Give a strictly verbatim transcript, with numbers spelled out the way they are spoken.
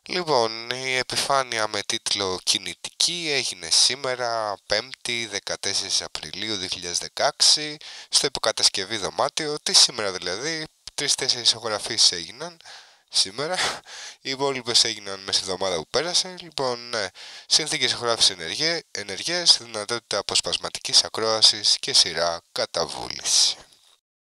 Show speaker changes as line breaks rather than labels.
Λοιπόν, η επιφάνεια με τίτλο «Κινητική» έγινε σήμερα, πέμπτη δεκατέσσερις Απριλίου δύο χιλιάδες δεκαέξι, στο υποκατασκευή δωμάτιο, τι σήμερα δηλαδή, τρεις-τέσσερις ηχογραφήσεις έγιναν σήμερα, οι υπόλοιπες έγιναν μέσα στη εβδομάδα που πέρασε. Λοιπόν, ναι, συνθήκες ηχογράφησης ενεργές, δυνατότητα αποσπασματικής ακρόασης και σειρά κατά βούληση.